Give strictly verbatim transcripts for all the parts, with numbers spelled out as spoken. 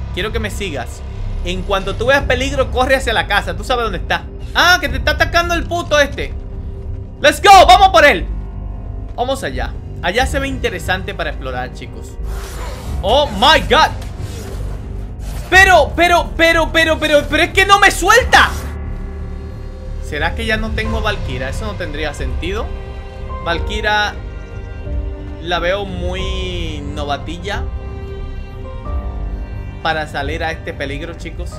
Quiero que me sigas. En cuanto tú veas peligro, corre hacia la casa. Tú sabes dónde está. Ah, que te está atacando el puto este. Let's go, vamos por él. Vamos allá. Allá se ve interesante para explorar, chicos. Oh my god. Pero, pero, pero, pero, pero, pero es que no me suelta. ¿Será que ya no tengo Valkyra? Eso no tendría sentido. Valkyra la veo muy novatilla para salir a este peligro, chicos.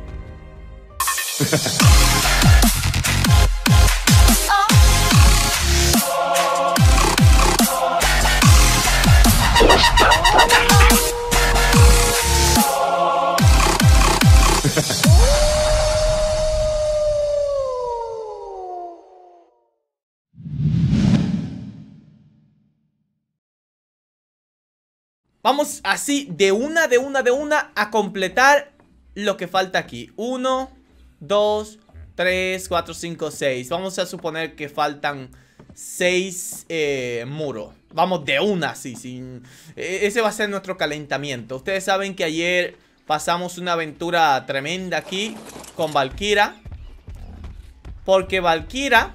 Vamos así de una, de una, de una a completar lo que falta aquí. Uno, dos, tres, cuatro, cinco, seis. Vamos a suponer que faltan seis eh, muros. Vamos de una, sí, sin... Ese va a ser nuestro calentamiento. Ustedes saben que ayer pasamos una aventura tremenda aquí con Valkyra. Porque Valkyra...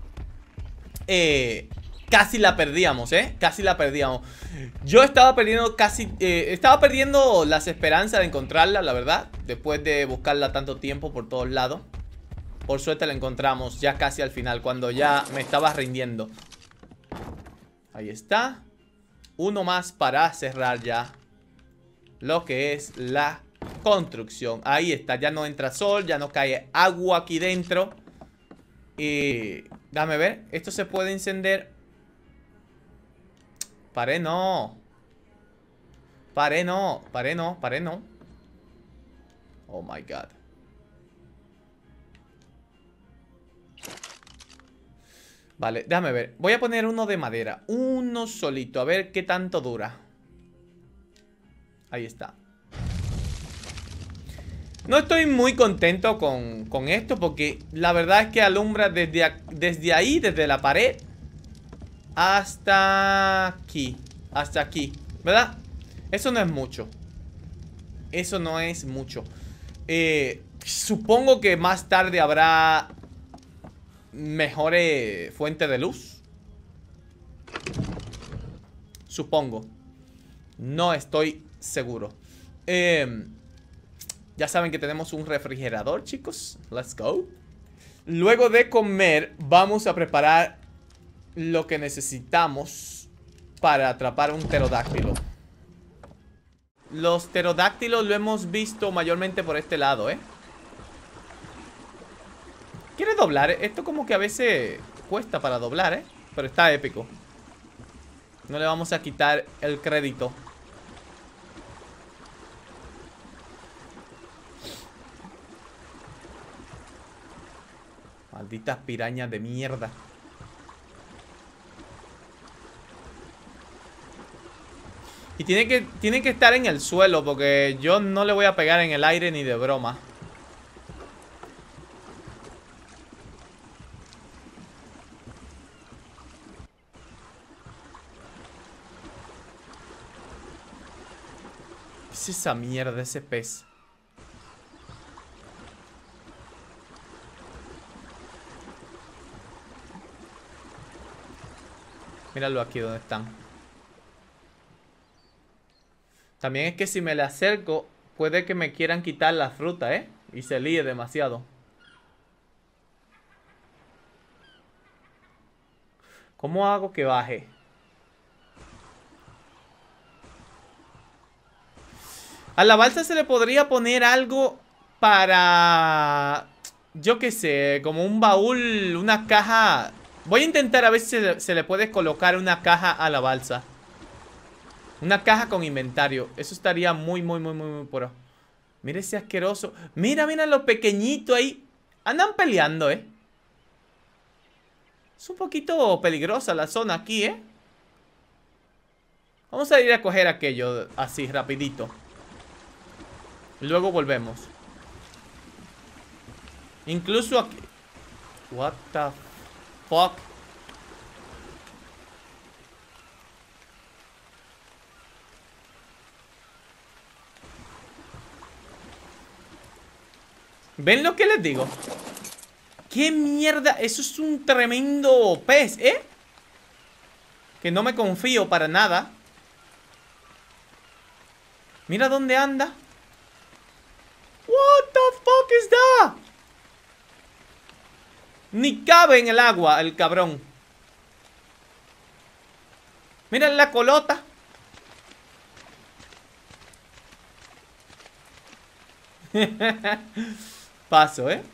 Eh... Casi la perdíamos, ¿eh? Casi la perdíamos. Yo estaba perdiendo casi... Eh, estaba perdiendo las esperanzas de encontrarla, la verdad. Después de buscarla tanto tiempo por todos lados. Por suerte la encontramos ya casi al final, cuando ya me estaba rindiendo. Ahí está. Uno más para cerrar ya lo que es la construcción. Ahí está, ya no entra sol, ya no cae agua aquí dentro. Y... Déjame ver, esto se puede encender. Paré no. Paré no. Paré no. Paré no. Oh my god. Vale, déjame ver. Voy a poner uno de madera. Uno solito. A ver qué tanto dura. Ahí está. No estoy muy contento con, con esto, porque la verdad es que alumbra desde, desde ahí, desde la pared, hasta aquí. Hasta aquí, ¿verdad? Eso no es mucho. Eso no es mucho. eh, Supongo que más tarde habrá mejores fuentes de luz. Supongo. No estoy seguro. Eh... Ya saben que tenemos un refrigerador, chicos. Let's go. Luego de comer, vamos a preparar lo que necesitamos para atrapar un pterodáctilo. Los pterodáctilos lo hemos visto mayormente por este lado, ¿eh? ¿Quiere doblar? Esto como que a veces cuesta para doblar, ¿eh? Pero está épico. No le vamos a quitar el crédito. Malditas pirañas de mierda. Y tiene que, tiene que estar en el suelo, porque yo no le voy a pegar en el aire ni de broma. ¿Qué es esa mierda, ese pez? Míralo aquí donde están. También es que si me le acerco, puede que me quieran quitar la fruta, ¿eh? Y se líe demasiado. ¿Cómo hago que baje? A la balsa se le podría poner algo para... Yo qué sé, como un baúl, una caja... Voy a intentar a ver si se, se le puede colocar una caja a la balsa. Una caja con inventario. Eso estaría muy, muy, muy, muy, muy pro. Mira ese asqueroso. Mira, mira lo pequeñito ahí. Andan peleando, ¿eh? Es un poquito peligrosa la zona aquí, ¿eh? Vamos a ir a coger aquello así, rapidito. Y luego volvemos. Incluso aquí... What the fuck. ¿Ven lo que les digo? ¡Qué mierda! Eso es un tremendo pez, ¿eh? Que no me confío para nada. Mira dónde anda. What the fuck is that? Ni cabe en el agua el cabrón. Mira la colota. Paso, ¿eh?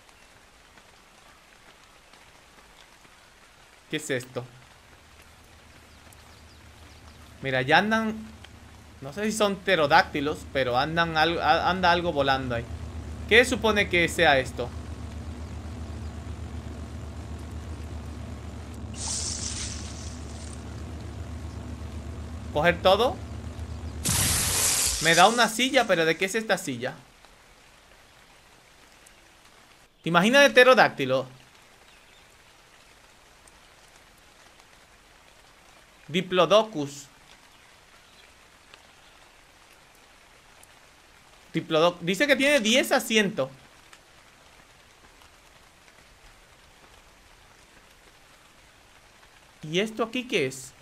¿Qué es esto? Mira, ya andan... No sé si son pterodáctilos, pero andan algo, anda algo volando ahí. ¿Qué supone que sea esto? ¿Coger todo? Me da una silla, pero ¿de qué es esta silla? ¿Te imaginas de pterodáctilo? Diplodocus. Diplodoc Dice que tiene diez asientos. ¿Y esto aquí qué es?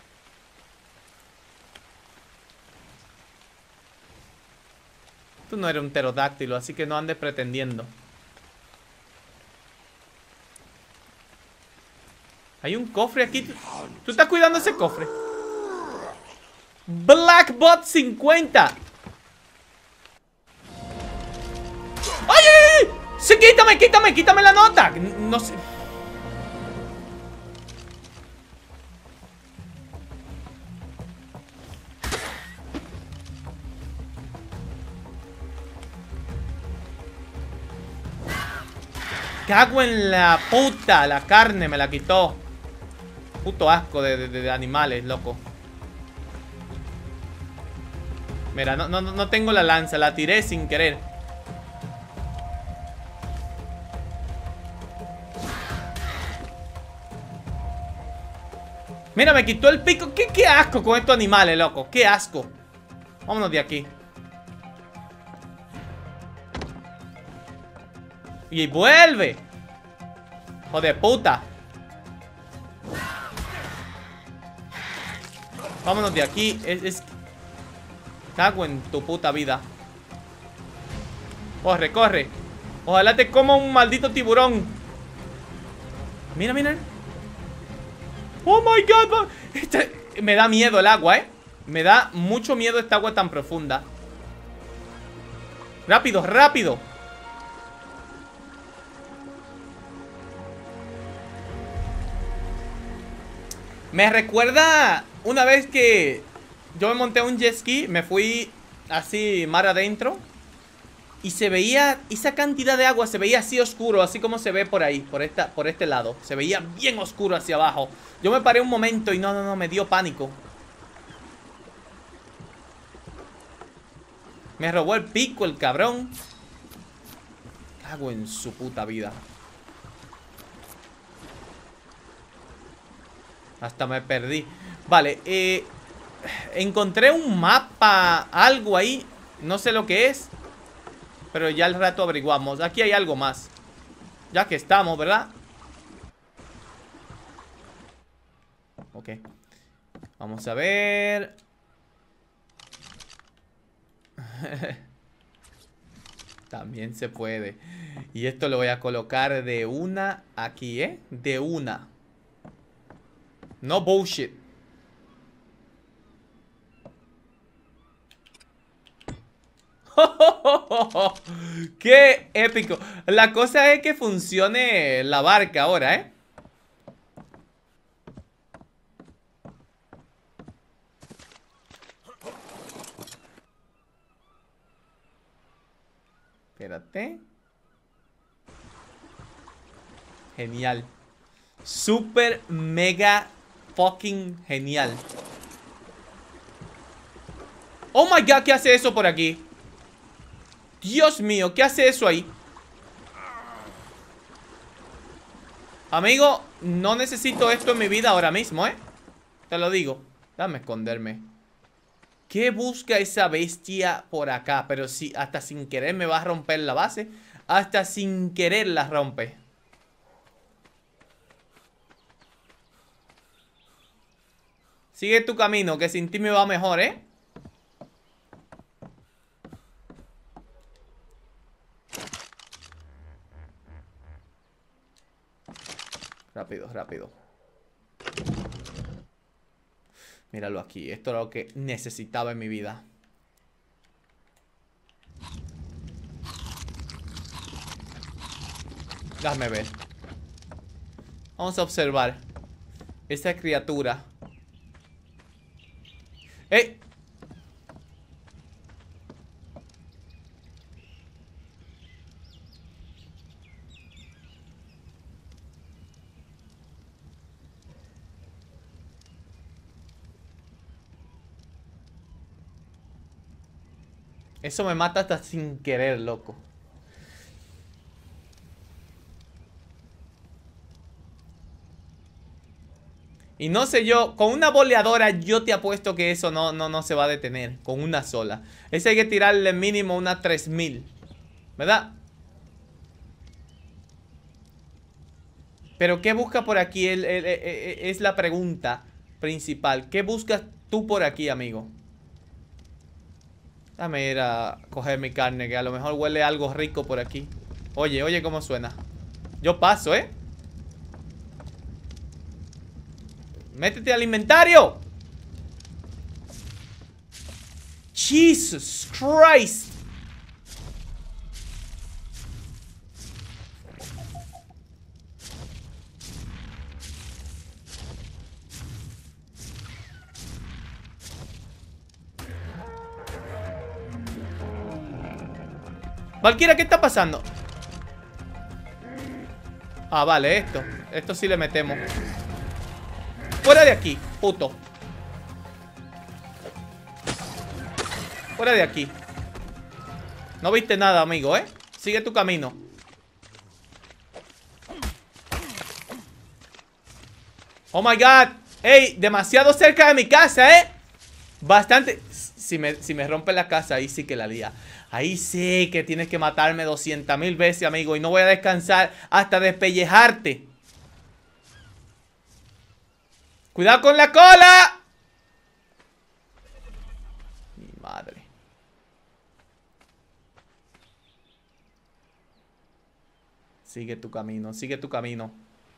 Tú no eres un pterodáctilo, así que no andes pretendiendo. Hay un cofre aquí. ¿Tú estás cuidando ese cofre? Blackbot cincuenta. ¡Ay, ay, ay! ¡Sí, quítame, quítame, quítame la nota! No sé. Cago en la puta. La carne me la quitó. Puto asco de, de, de animales, loco. Mira, no, no, no tengo la lanza. La tiré sin querer. Mira, me quitó el pico. ¿Qué, qué asco con estos animales, loco? Qué asco. Vámonos de aquí. Y vuelve. Joder, puta. Vámonos de aquí. Es, es... Cago en tu puta vida. Corre, corre. Ojalá te coma un maldito tiburón. Mira, mira. Oh my god. Este... Me da miedo el agua, eh. Me da mucho miedo esta agua tan profunda. Rápido, rápido. Me recuerda una vez que yo me monté a un jet ski, me fui así mar adentro y se veía, esa cantidad de agua se veía así oscuro, así como se ve por ahí, por esta, por este lado. Se veía bien oscuro hacia abajo. Yo me paré un momento y no, no, no, me dio pánico. Me robó el pico el cabrón. Cago en su puta vida. Hasta me perdí. Vale, eh, encontré un mapa, algo ahí. No sé lo que es, pero ya al rato averiguamos. Aquí hay algo más. Ya que estamos, ¿verdad? Ok. Vamos a ver. También se puede. Y esto lo voy a colocar de una aquí, ¿eh? De una. No bullshit. ¡Qué épico! La cosa es que funcione la barca ahora, ¿eh? Espérate. Genial. Super mega fucking genial. Oh my god, ¿qué hace eso por aquí? Dios mío, ¿qué hace eso ahí? Amigo, no necesito esto en mi vida ahora mismo, ¿eh? Te lo digo. Déjame esconderme. ¿Qué busca esa bestia por acá? Pero si hasta sin querer me va a romper la base. hasta sin querer las rompe. Sigue tu camino, que sin ti me va mejor, ¿eh? Rápido, rápido. Míralo aquí. Esto era lo que necesitaba en mi vida. Déjame ver. Vamos a observar esta criatura. ¡Eh! Eso me mata hasta sin querer, loco. Y no sé yo, con una boleadora yo te apuesto que eso no, no, no se va a detener. Con una sola. Ese hay que tirarle mínimo una tres mil. ¿Verdad? Pero ¿qué busca por aquí? El, el, el, el, es la pregunta principal. ¿Qué buscas tú por aquí, amigo? Déjame ir a coger mi carne, que a lo mejor huele algo rico por aquí. Oye, oye cómo suena. Yo paso, ¿eh? ¡Métete al inventario! Jesus Christ. Valkyria, ¿qué está pasando? Ah, vale, esto. Esto sí le metemos. Fuera de aquí, puto. Fuera de aquí. No viste nada, amigo, ¿eh? Sigue tu camino. Oh my god. Ey, demasiado cerca de mi casa, ¿eh? Bastante. Si me, si me rompe la casa, ahí sí que la lía. Ahí sí que tienes que matarme doscientas mil veces, amigo. Y no voy a descansar hasta despellejarte. ¡Cuidado con la cola! Mi madre. Sigue tu camino, sigue tu camino.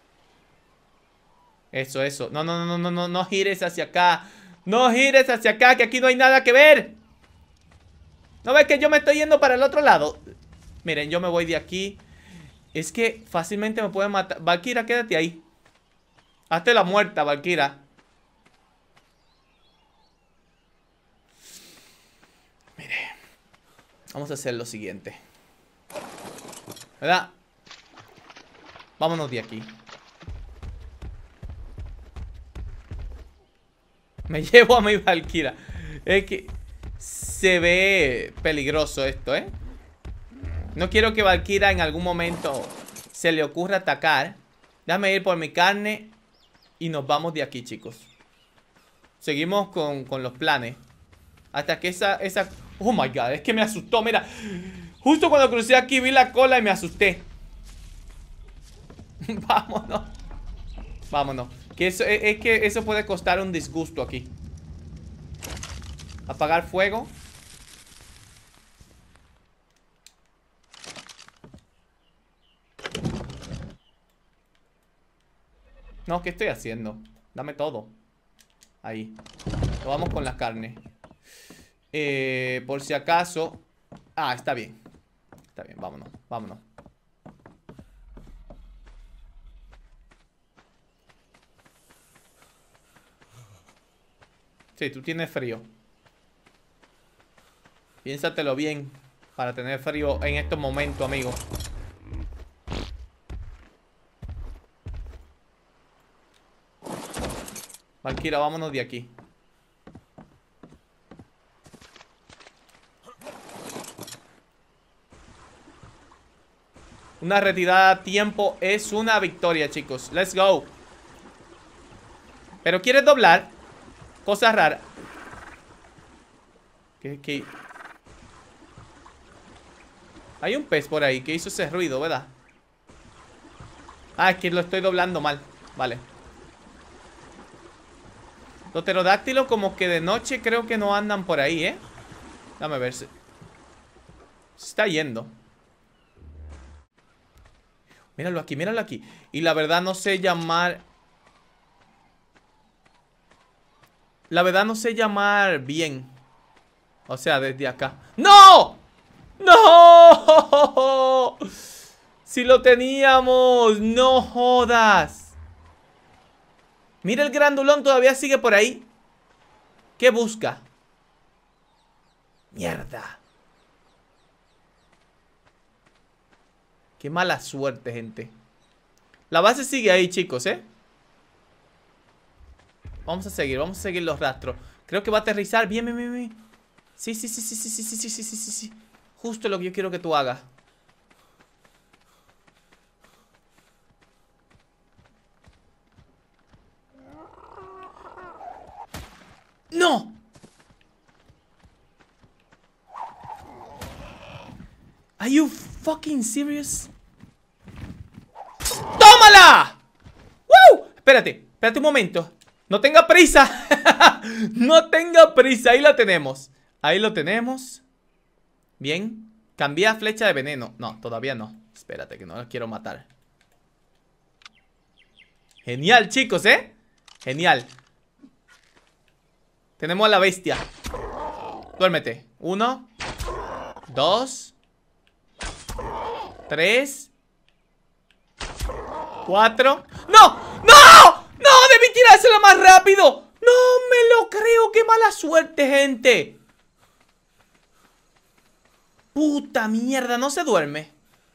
Eso, eso. No, no, no, no, no, no gires hacia acá. No gires hacia acá, que aquí no hay nada que ver. ¿No ves que yo me estoy yendo para el otro lado? Miren, yo me voy de aquí. Es que fácilmente me pueden matar. Valkyria, quédate ahí. Hazte la muerta, Valkyria. Mire. Vamos a hacer lo siguiente. ¿Verdad? Vámonos de aquí. Me llevo a mi Valkyria. Es que se ve peligroso esto, ¿eh? No quiero que Valkyria en algún momento se le ocurra atacar. Déjame ir por mi carne y nos vamos de aquí, chicos. Seguimos con, con los planes. Hasta que esa, esa... Oh my god, es que me asustó, mira. Justo cuando crucé aquí vi la cola y me asusté. Vámonos. Vámonos. Que eso, es, es que eso puede costar un disgusto aquí. Apagar fuego. No, ¿qué estoy haciendo? Dame todo. Ahí. Lo vamos con la carne. Eh, por si acaso. Ah, está bien. Está bien, vámonos, vámonos. Sí, tú tienes frío. Piénsatelo bien para tener frío en estos momentos, amigo. Valkyria, vámonos de aquí. Una retirada a tiempo es una victoria, chicos. Let's go. Pero quieres doblar. Cosa rara. ¿Qué, qué? Hay un pez por ahí que hizo ese ruido, ¿verdad? Ah, es que lo estoy doblando mal. Vale. Los pterodáctilos como que de noche creo que no andan por ahí, ¿eh? Dame ver. Se está yendo. Míralo aquí, míralo aquí. Y la verdad no sé llamar... La verdad no sé llamar bien. O sea, desde acá. ¡No! ¡No! Si lo teníamos. No jodas. Mira, el grandulón todavía sigue por ahí. ¿Qué busca? Mierda. Qué mala suerte, gente. La base sigue ahí, chicos, ¿eh? Vamos a seguir, vamos a seguir los rastros. Creo que va a aterrizar. Bien, bien, bien, bien. Sí, sí, sí, sí, sí, sí, sí, sí, sí, sí, sí, sí. Justo lo que yo quiero que tú hagas. ¡No! Are you fucking serious? ¡Tómala! ¡Woo! Espérate, espérate un momento. No tenga prisa. No tenga prisa, ahí la tenemos. Ahí lo tenemos. Bien. Cambié a flecha de veneno. No, todavía no. Espérate que no la quiero matar. Genial, chicos, ¿eh? Genial. Tenemos a la bestia. Duérmete. Uno. Dos. Tres. Cuatro. ¡No! ¡No! ¡No! ¡Debí tirársela más rápido! ¡No me lo creo! ¡Qué mala suerte, gente! Puta mierda, no se duerme.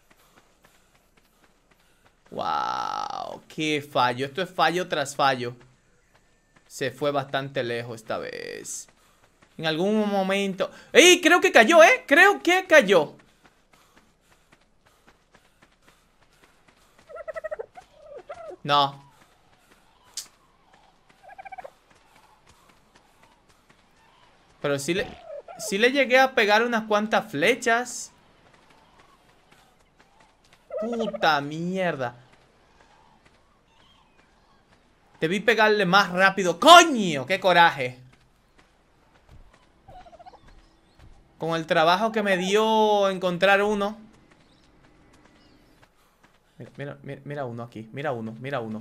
Wow, qué fallo. Esto es fallo tras fallo. Se fue bastante lejos esta vez. En algún momento... ¡Ey! Creo que cayó, ¿eh? Creo que cayó. No. Pero sí le... Sí le llegué a pegar unas cuantas flechas. Puta mierda. Debí pegarle más rápido. ¡Coño! ¡Qué coraje! Con el trabajo que me dio encontrar uno. Mira, mira, mira, mira uno aquí. Mira uno, mira uno.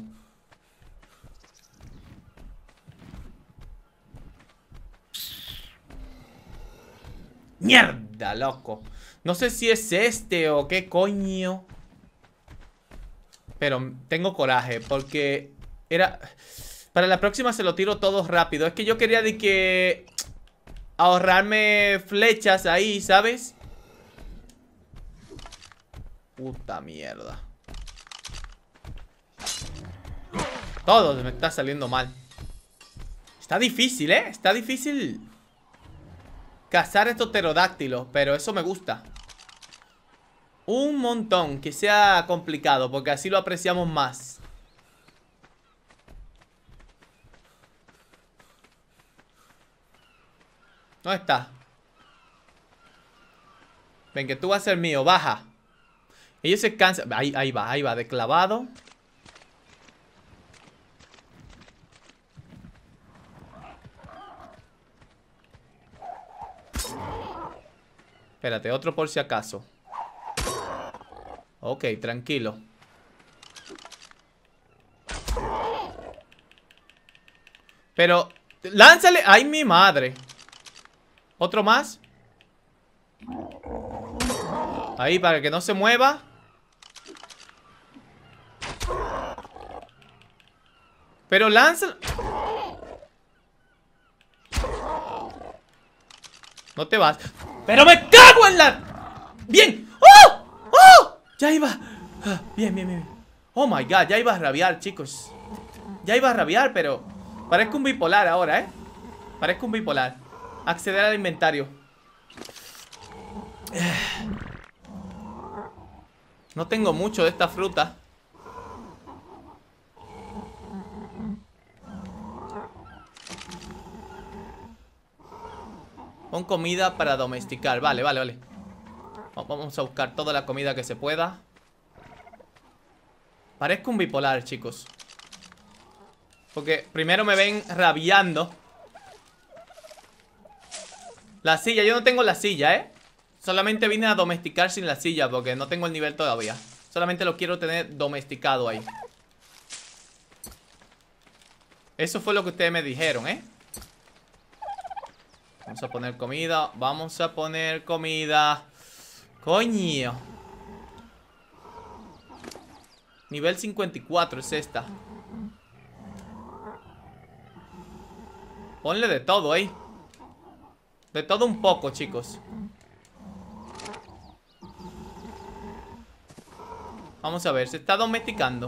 ¡Mierda, loco! No sé si es este o qué coño. Pero tengo coraje porque era... Para la próxima se lo tiro todo rápido. Es que yo quería de que... ahorrarme flechas ahí, ¿sabes? Puta mierda. Todo me está saliendo mal. Está difícil, ¿eh? Está difícil cazar estos pterodáctilos, pero eso me gusta. Un montón, que sea complicado, porque así lo apreciamos más. ¿Dónde está? Ven, que tú vas a ser mío, baja. Ellos se cansan. Ahí, ahí va, ahí va, de clavado. Espérate, otro por si acaso. Ok, tranquilo. Pero, lánzale. ¡Ay, mi madre! ¿Otro más? Ahí, para que no se mueva. Pero lánzalo. No te vas. ¡Pero me cago en la! ¡Bien! ¡Oh! ¡Oh! Ya iba. Ah, bien, bien, bien. Oh my god, ya iba a rabiar, chicos. Ya iba a rabiar, pero... Parezco un bipolar ahora, ¿eh? Parezco un bipolar. Acceder al inventario. No tengo mucho de esta fruta. Con comida para domesticar. Vale, vale, vale. Vamos a buscar toda la comida que se pueda. Parezco un bipolar, chicos. Porque primero me ven rabiando. La silla, yo no tengo la silla, ¿eh? Solamente vine a domesticar sin la silla porque no tengo el nivel todavía. Solamente lo quiero tener domesticado ahí. Eso fue lo que ustedes me dijeron, ¿eh? Vamos a poner comida. Vamos a poner comida. Coño. Nivel cincuenta y cuatro es esta. Ponle de todo, ¿eh? De todo un poco, chicos. Vamos a ver, se está domesticando.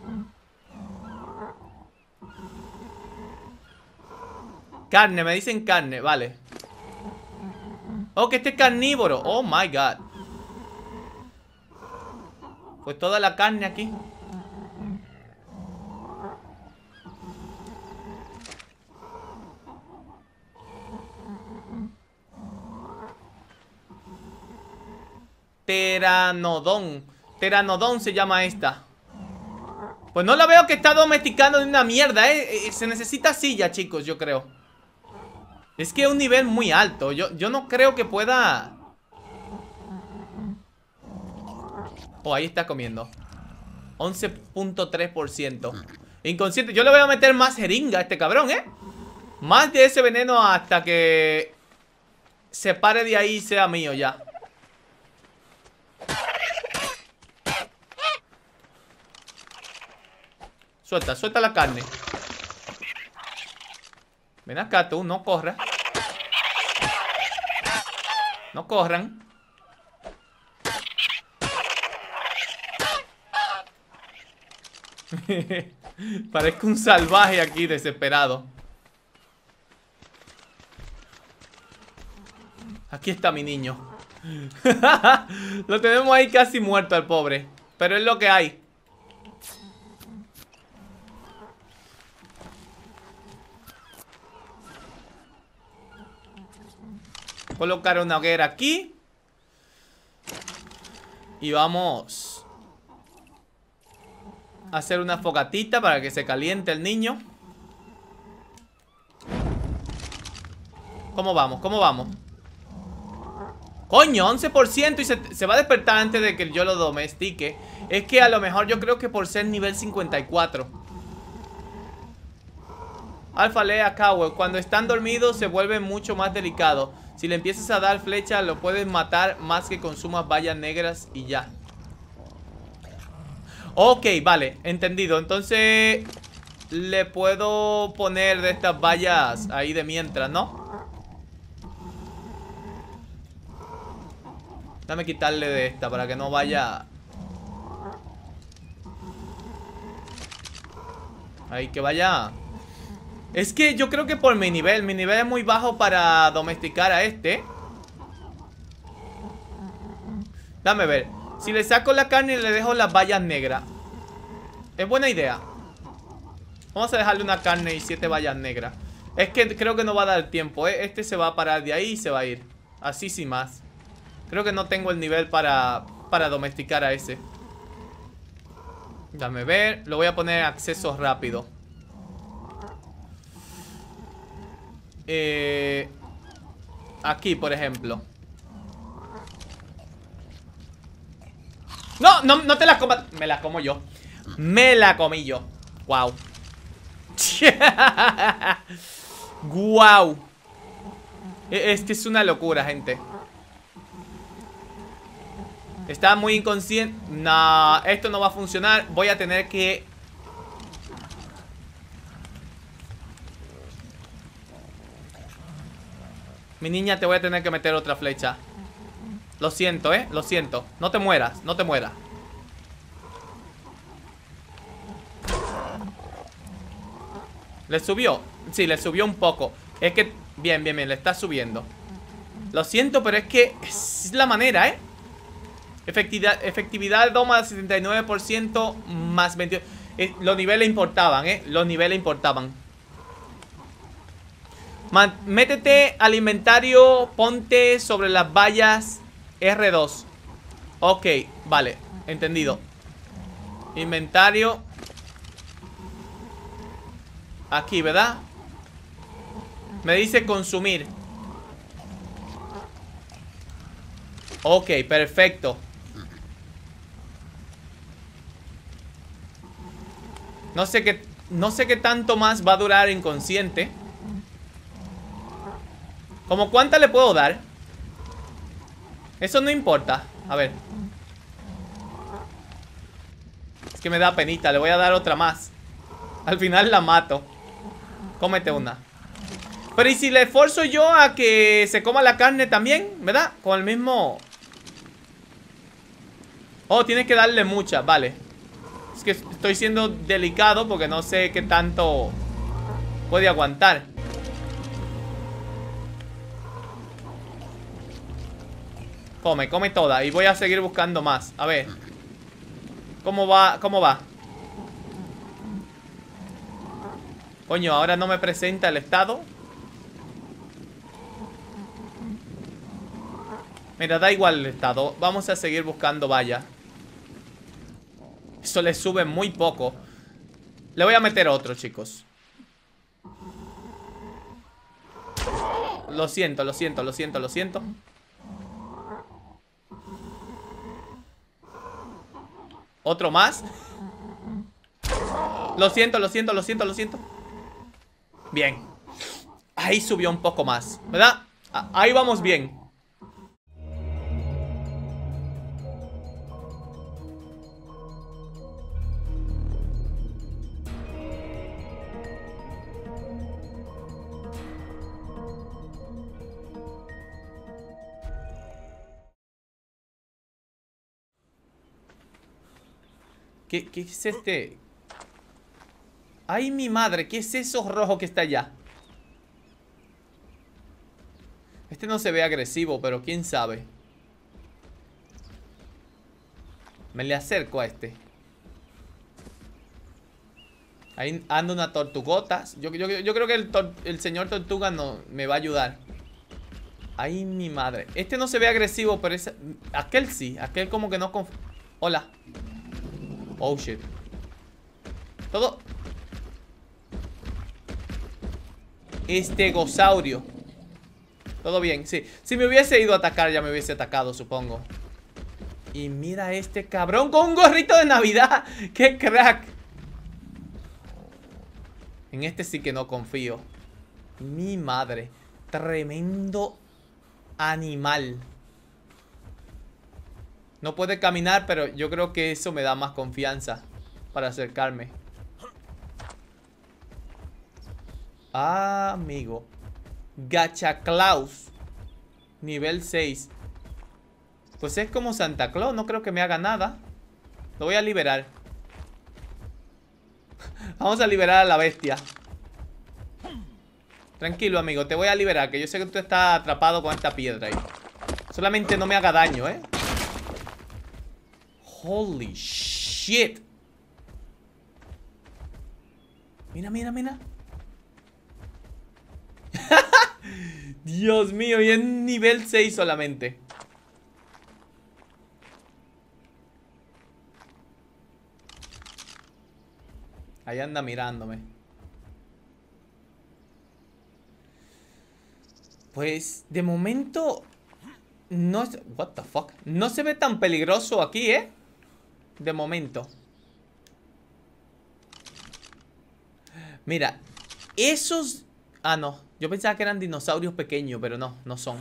Carne, me dicen carne, vale. Oh, que este es carnívoro. Oh my god. Pues toda la carne aquí. Pteranodon. Pteranodon se llama esta. Pues no la veo que está domesticando de una mierda, ¿eh? Se necesita silla, chicos, yo creo. Es que es un nivel muy alto. Yo, yo no creo que pueda... Oh, ahí está comiendo. once punto tres por ciento. Inconsciente. Yo le voy a meter más jeringa a este cabrón, ¿eh? Más de ese veneno hasta que se pare de ahí y sea mío ya. Suelta, suelta la carne. Ven acá tú, no corras. No corran. Parezco un salvaje aquí, desesperado. Aquí está mi niño. Lo tenemos ahí casi muerto al pobre. Pero es lo que hay. Colocar una hoguera aquí. Y vamos a hacer una fogatita para que se caliente el niño. ¿Cómo vamos? ¿Cómo vamos? Coño, once por ciento y se, se va a despertar antes de que yo lo domestique. Es que a lo mejor yo creo que por ser nivel cincuenta y cuatro. Alfa Lea Cowell. Cuando están dormidos se vuelve mucho más delicado. Si le empiezas a dar flecha lo puedes matar más que consumas bayas negras y ya. Ok, vale, entendido. Entonces le puedo poner de estas bayas ahí de mientras, ¿no? Dame quitarle de esta para que no vaya. Ahí, que vaya. Es que yo creo que por mi nivel Mi nivel es muy bajo para domesticar a este. Dame ver. Si le saco la carne y le dejo las bayas negras, es buena idea. Vamos a dejarle una carne y siete bayas negras. Es que creo que no va a dar tiempo, ¿eh? Este se va a parar de ahí y se va a ir. Así sin más. Creo que no tengo el nivel para, para domesticar a ese. Dame ver. Lo voy a poner en acceso rápido. Eh, aquí, por ejemplo. No, no, no te la comas. Me la como yo. Me la comí yo. Wow. Wow. Es que es una locura, gente. Está muy inconsciente. No, esto no va a funcionar. Voy a tener que... Mi niña, te voy a tener que meter otra flecha. Lo siento, eh, lo siento. No te mueras, no te mueras. ¿Le subió? Sí, le subió un poco. Es que, bien, bien, bien, le está subiendo. Lo siento, pero es que es la manera, eh. Efectividad, efectividad de doma del setenta y nueve por ciento más veintiocho. Eh, los niveles importaban, eh. Los niveles importaban. Man, métete al inventario, ponte sobre las vallas R dos. Ok, vale, entendido. Inventario. Aquí, ¿verdad? Me dice consumir. Ok, perfecto. No sé qué, no sé qué tanto más va a durar inconsciente. ¿Cómo cuánta le puedo dar? Eso no importa. A ver. Es que me da penita, le voy a dar otra más. Al final la mato. Cómete una. Pero ¿y si le esfuerzo yo a que se coma la carne también? ¿Verdad? Con el mismo... Oh, tienes que darle mucha, vale. Es que estoy siendo delicado porque no sé qué tanto puede aguantar. Come, come toda. Y voy a seguir buscando más. A ver. ¿Cómo va? ¿Cómo va? Coño, ahora no me presenta el estado. Mira, da igual el estado. Vamos a seguir buscando valla. Eso le sube muy poco. Le voy a meter otro, chicos. Lo siento, lo siento, lo siento, lo siento. Otro más. Lo siento, lo siento, lo siento, lo siento. Bien. Ahí subió un poco más, ¿verdad? Ahí vamos bien. ¿Qué, qué es este? ¡Ay, mi madre! ¿Qué es eso rojo que está allá? Este no se ve agresivo, pero quién sabe. Me le acerco a este. Ahí anda una tortugota. Yo, yo, yo creo que el, el señor tortuga no me va a ayudar. ¡Ay, mi madre! Este no se ve agresivo, pero es... Aquel sí. Aquel como que no conf... Hola. Oh, shit. Todo... Estegosaurio. Todo bien, sí. Si me hubiese ido a atacar, ya me hubiese atacado, supongo. Y mira este cabrón con un gorrito de Navidad. ¡Qué crack! En este sí que no confío. Mi madre. Tremendo animal. No puede caminar, pero yo creo que eso me da más confianza para acercarme. Ah, amigo. Gacha Claus. Nivel seis. Pues es como Santa Claus. No creo que me haga nada. Lo voy a liberar. Vamos a liberar a la bestia. Tranquilo, amigo. Te voy a liberar. Que yo sé que tú estás atrapado con esta piedra ahí. Solamente no me haga daño, ¿eh? Holy shit. Mira, mira, mira. Dios mío, y en nivel seis solamente. Ahí anda mirándome. Pues de momento no es... What the fuck. No se ve tan peligroso aquí, ¿eh? De momento. Mira, esos... Ah, no. Yo pensaba que eran dinosaurios pequeños, pero no, no son.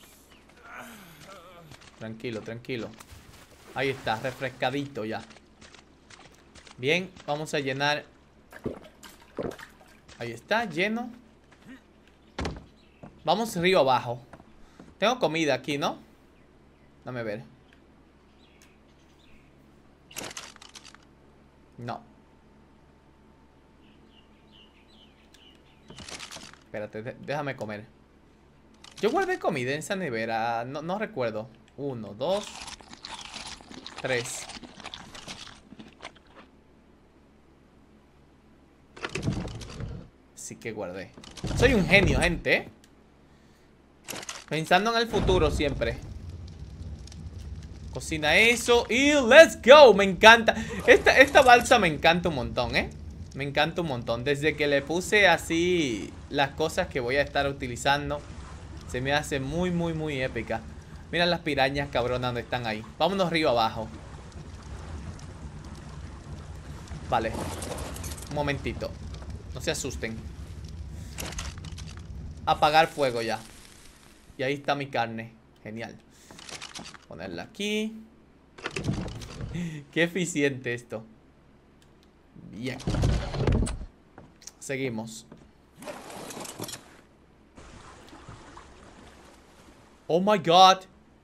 Tranquilo, tranquilo. Ahí está, refrescadito ya. Bien, vamos a llenar. Ahí está, lleno. Vamos río abajo. Tengo comida aquí, ¿no? Dame ver. No. Espérate, déjame comer. Yo guardé comida en esa nevera. No, no recuerdo. Uno, dos, tres. Sí que guardé. Soy un genio, gente, ¿eh? Pensando en el futuro siempre. Cocina eso y let's go. Me encanta. Esta, esta balsa me encanta un montón, ¿eh? Me encanta un montón. Desde que le puse así las cosas que voy a estar utilizando, se me hace muy, muy, muy épica. Mira las pirañas cabronas donde están ahí. Vámonos río abajo. Vale. Un momentito. No se asusten. Apagar fuego ya. Y ahí está mi carne. Genial. Ponerla aquí. Qué eficiente esto. Bien. Seguimos. Oh my god.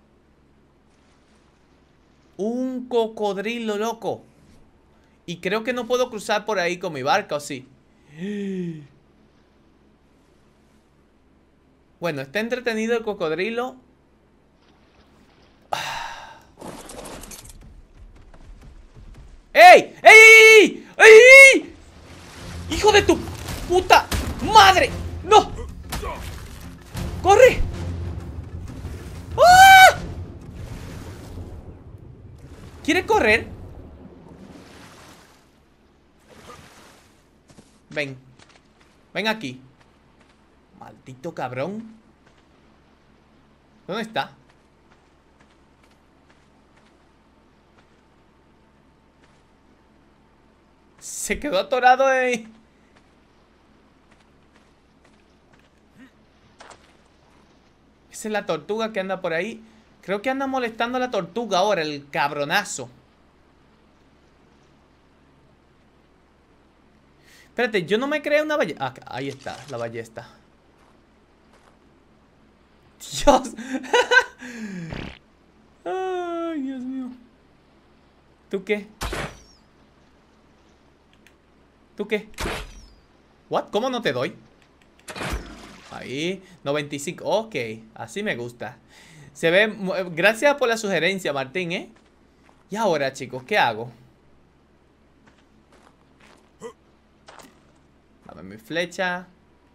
Un cocodrilo, loco. Y creo que no puedo cruzar por ahí con mi barca, ¿o sí? Bueno, está entretenido el cocodrilo. ¡Ey! ¡Ey! ¡Ey! ¡Hijo de tu puta madre! ¡No! ¡Corre! ¡Ah! ¿Quiere correr? Ven. Ven aquí. Maldito cabrón. ¿Dónde está? Se quedó atorado ahí. Esa es la tortuga que anda por ahí. Creo que anda molestando a la tortuga ahora, el cabronazo. Espérate, yo no me creé una ballesta. Ah, ahí está, la ballesta. Dios. Ay, Dios mío. ¿Tú qué? ¿Tú qué? ¿What? ¿Cómo no te doy? Ahí, noventa y cinco. Ok, así me gusta. Se ve... Gracias por la sugerencia, Martín, ¿eh? Y ahora, chicos, ¿qué hago? Dame mi flecha.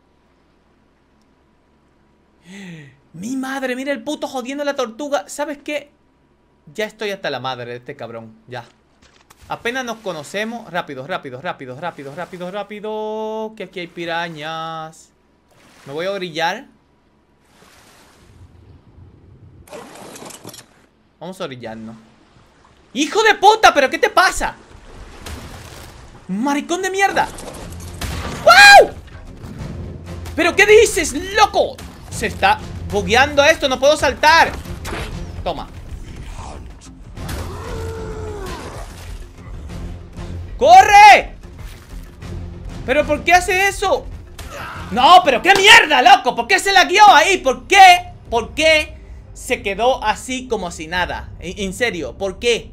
Mi madre, mira el puto jodiendo a la tortuga. ¿Sabes qué? Ya estoy hasta la madre de este cabrón. Ya. Apenas nos conocemos. Rápido, rápido, rápido, rápido, rápido, rápido. Que aquí hay pirañas. Me voy a orillar. Vamos a orillarnos. ¡Hijo de puta! ¿Pero qué te pasa? ¡Maricón de mierda! ¡Wow! ¿Pero qué dices, loco? Se está bugueando esto, no puedo saltar. Toma. ¡Corre! ¿Pero por qué hace eso? No, pero qué mierda, loco. ¿Por qué se la guió ahí? ¿Por qué? ¿Por qué se quedó así como si nada? En, en serio, ¿por qué?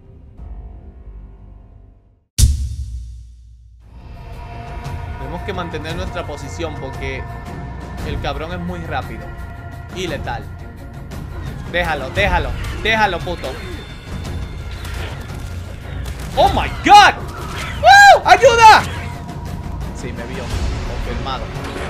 Tenemos que mantener nuestra posición porque el cabrón es muy rápido y letal. Déjalo, déjalo, déjalo, puto. ¡Oh, my God! ¡Woo! ¡Ayuda! Sí, me vio. Confirmado.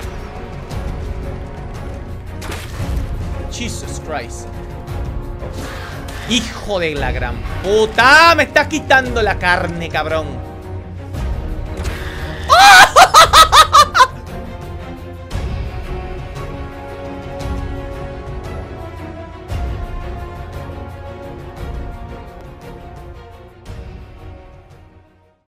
Jesus Christ. Hijo de la gran puta. Me está quitando la carne, cabrón.